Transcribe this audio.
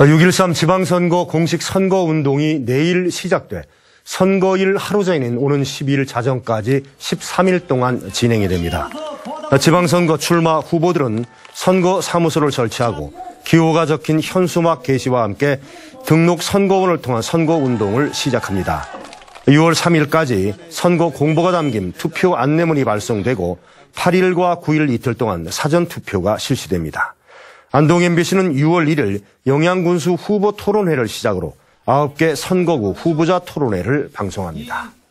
6.13 지방선거 공식 선거운동이 내일 시작돼 선거일 하루 전인 오는 12일 자정까지 13일 동안 진행이 됩니다. 지방선거 출마 후보들은 선거 사무소를 설치하고 기호가 적힌 현수막 게시와 함께 등록 선거원을 통한 선거운동을 시작합니다. 6월 3일까지 선거 공보가 담긴 투표 안내문이 발송되고 8일과 9일 이틀 동안 사전투표가 실시됩니다. 안동 MBC는 6월 1일 영양군수 후보 토론회를 시작으로 9개 선거구 후보자 토론회를 방송합니다.